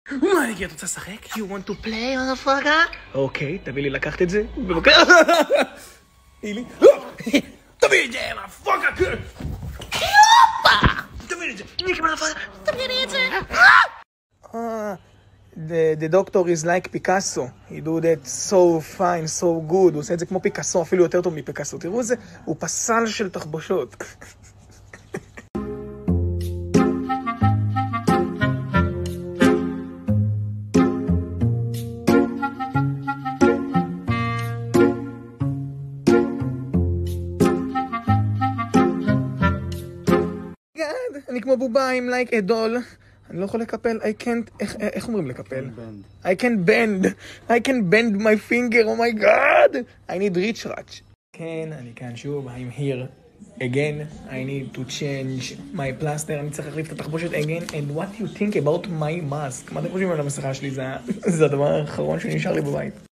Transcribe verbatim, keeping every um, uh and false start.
מה, נגיד, את רוצה לשחק? You want to play, motherfucker? אוקיי, תביא לי לקחת את זה. בבקשה. אילי. תביא את זה, motherfucker! יופה! תביא לי את זה. ניקי, motherfucker! תביא לי את זה. The, the doctor is like Picasso. He do that so fine, so good. הוא עושה את זה כמו פיקאסו, אפילו יותר טוב מפיקאסו. תראו את זה, הוא פסל של תחבושות. אני כמו בובה עם like a doll. אני לא יכול לקפל, I can't, איך, איך אומרים לקפל? I can bend. I can bend my finger, oh my god. I need reach ratch. כן, אני כאן שוב, I'm here again. I need to change my plaster. אני צריך להחליף את התחבושת again. And what do you think about my mask? מה אתם חושבים על המסכה שלי? זה, זה הדבר האחרון שנשאר לי בבית.